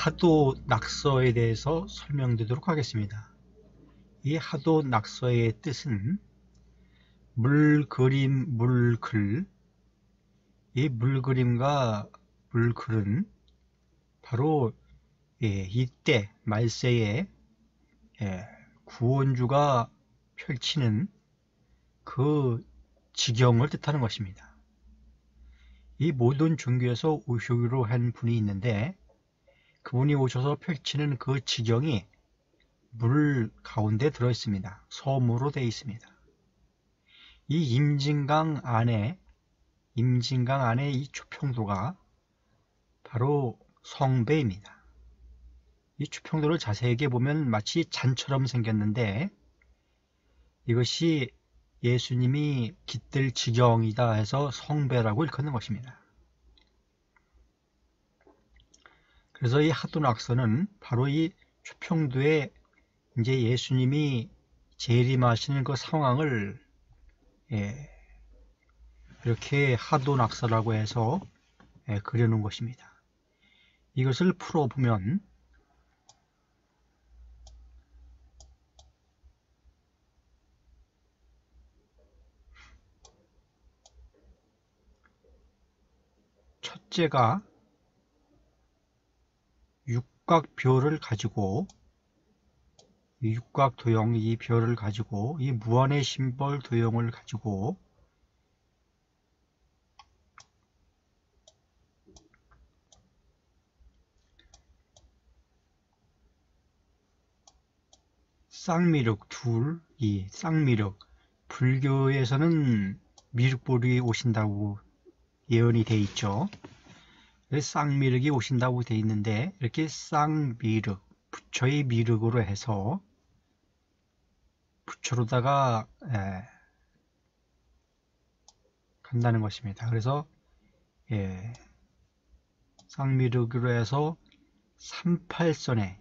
하도 낙서에 대해서 설명드리도록 하겠습니다. 이 하도 낙서의 뜻은 물그림, 물글, 이 물그림과 물글은 바로 이때 말세에 구원주가 펼치는 그 지경을 뜻하는 것입니다. 이 모든 종교에서 오시기로 한 분이 있는데 그분이 오셔서 펼치는 그 지경이 물 가운데 들어 있습니다. 섬으로 되어 있습니다. 이 임진강 안에 이 초평도가 바로 성배입니다. 이 초평도를 자세하게 보면 마치 잔처럼 생겼는데 이것이 예수님이 깃들 지경이다 해서 성배라고 일컫는 것입니다. 그래서 이 하도낙서는 바로 이 초평도에 이제 예수님이 재림하시는 그 상황을 이렇게 하도낙서라고 해서 그려놓은 것입니다. 이것을 풀어보면 첫째가 육각별을 가지고 이 육각도형 이 별을 가지고 이 무한의 심벌 도형을 가지고 쌍미륵 이 쌍미륵 불교에서는 미륵불이 오신다고 예언이 돼 있죠. 쌍미륵이 오신다고 돼 있는데 이렇게 쌍미륵 부처의 미륵으로 해서 부처로다가 간다는 것입니다. 그래서 쌍미륵으로 해서 38선에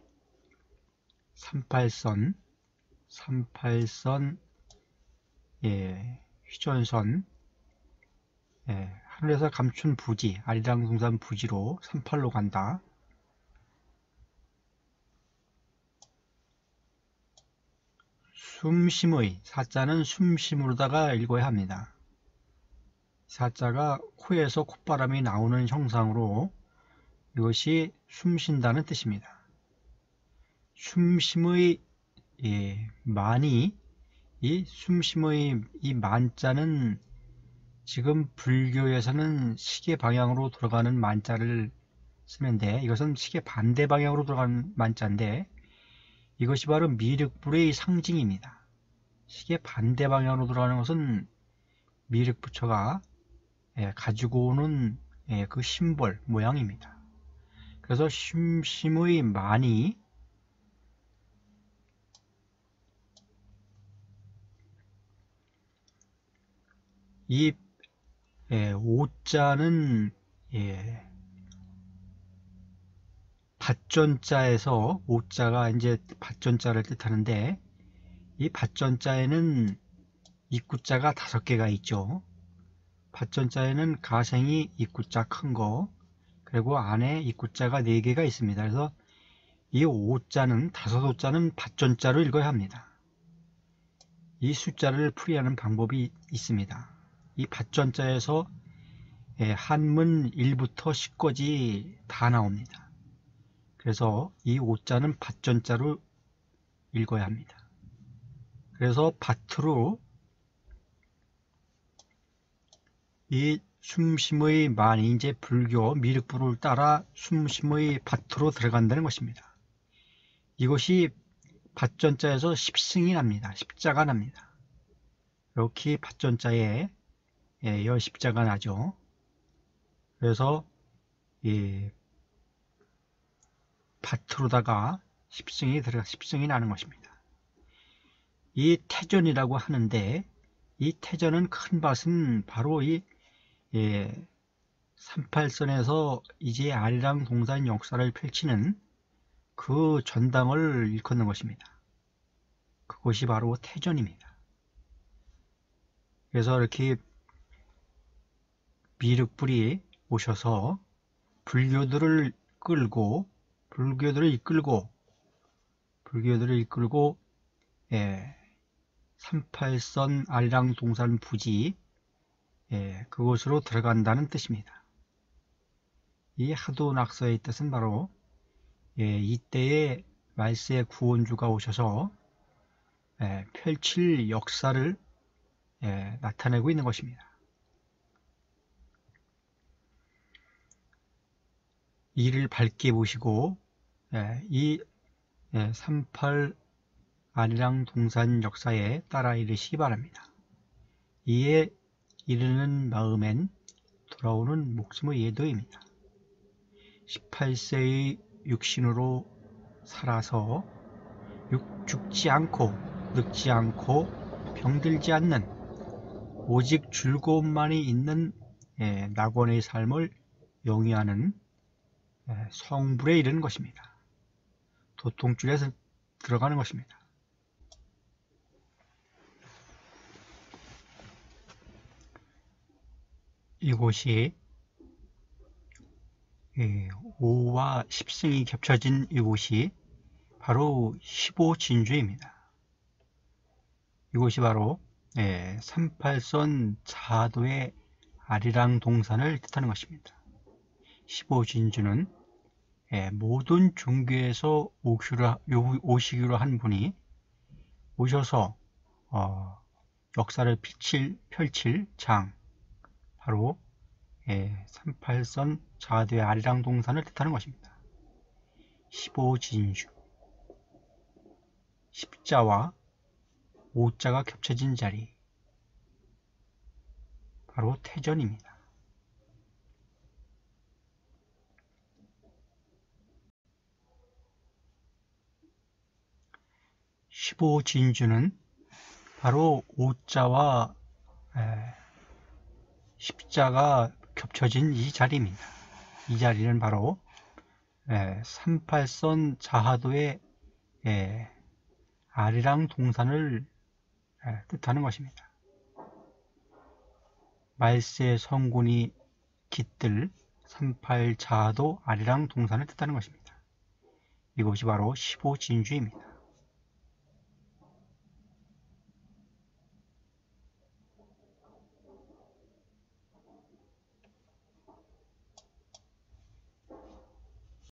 38선 휘전선 하늘에서 감춘 부지 아리랑동산 부지로 38로 간다. 숨심의 사자는 숨심으로다가 읽어야 합니다. 사자가 코에서 콧바람이 나오는 형상으로 이것이 숨쉰다는 뜻입니다. 숨심의 만이 이 숨심의 이 만자는 지금 불교에서는 시계 방향으로 돌아가는 만자를 쓰는데 이것은 시계 반대 방향으로 돌아가는 만자인데 이것이 바로 미륵불의 상징입니다. 시계 반대 방향으로 돌아가는 것은 미륵부처가 가지고 오는 그 심벌 모양입니다. 그래서 심심의 만이 이 오자는 밭전자에서 오자가 이제 밭전자를 뜻하는데 이 밭전자에는 입구자가 5개가 있죠. 밭전자에는 가생이 입구자 큰 거, 그리고 안에 입구자가 4개가 있습니다. 그래서 이 오자는 5오자는 밭전자로 읽어야 합니다. 이 숫자를 풀이하는 방법이 있습니다. 이 밭전자에서 한문 1부터 10까지 다 나옵니다. 그래서 이 오자는 밭전자로 읽어야 합니다. 그래서 밭으로 이 숨심의 만이 이제 불교 미륵불을 따라 숨심의 밭으로 들어간다는 것입니다. 이것이 밭전자에서 십승이 납니다. 십자가 납니다. 이렇게 밭전자에 십자가 나죠. 그래서 밭으로다가 십승이 나는 것입니다. 이 태전이라고 하는데 이 태전은 큰 밭은 바로 이 38선에서 이제 아리랑 동산 역사를 펼치는 그 전당을 일컫는 것입니다. 그것이 바로 태전입니다. 그래서 이렇게 미륵불이 오셔서 불교들을 끌고 불교들을 이끌고 38선 아리랑 동산 부지 그곳으로 들어간다는 뜻입니다. 이 하도낙서의 뜻은 바로 이때에 말세의 구원주가 오셔서 펼칠 역사를 나타내고 있는 것입니다. 이를 밝게 보시고 이 38 아리랑 동산 역사에 따라 이르시기 바랍니다. 이에 이르는 마음엔 돌아오는 목숨의 예도입니다. 18세의 육신으로 살아서 죽지 않고 늙지 않고 병들지 않는 오직 즐거움만이 있는 낙원의 삶을 영위하는 성불에 이르는 것입니다. 도통줄에서 들어가는 것입니다. 이곳이 5와 10승이 겹쳐진 이곳이 바로 15진주입니다. 이곳이 바로 38선 자하도의 아리랑 동산을 뜻하는 것입니다. 15진주는 모든 종교에서 오시기로 한 분이 오셔서 역사를 펼칠 장, 바로 38선 자하도의 아리랑 동산을 뜻하는 것입니다. 15진주, 십자와 오자가 겹쳐진 자리, 바로 태전입니다. 십오진주는 바로 오자와 십자가 겹쳐진 이 자리입니다. 이 자리는 바로 38선 자하도의 아리랑 동산을 뜻하는 것입니다. 말세 성군이 깃들 38 자하도 아리랑 동산을 뜻하는 것입니다. 이곳이 바로 15진주입니다.